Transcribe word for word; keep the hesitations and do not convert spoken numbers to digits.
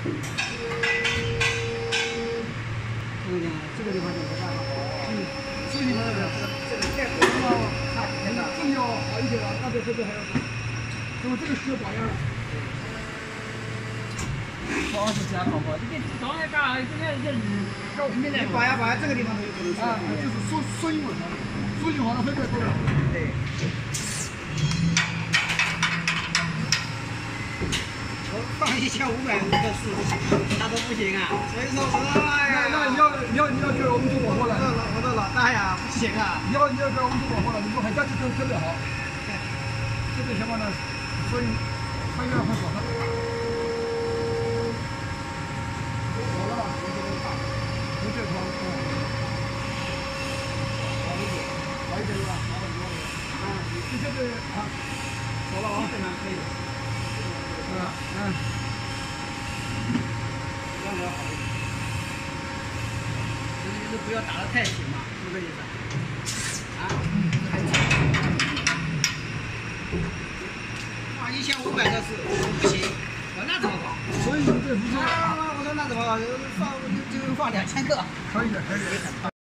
这个地方，这个地方就没办法。嗯，所以你们这个这个太厚了，差几天了。这里要好一点了，那比这个还要好。那么这个需要保养。 好是这样好不好？这个早上干啥？这个这这我们来。 保养保养这个地方都有可能出问题。就是缩缩阴稳了，缩阴好了会不会多了？对。 放一千五百个数，那都不行啊！所以说我说，哎呀，那你要你要你要给我们做广播了，我的我的老大呀，不行啊！你要你要给我们做广播了，你说海家就特特别好，这个情况呢，所以他应该会好的。好了吧，我这个大，不这条嗯，好一点，好一点是吧？好很多了。啊，你这个啊，好了啊，基本上可以。 嗯嗯，这样比较好一点。就是就是不要打得太紧嘛，是这意思。啊，太紧。哇，一千五百个是不行，我那怎么搞？所以你这不是啊？我说那怎么搞？放就就放两千个。可以的，可以的。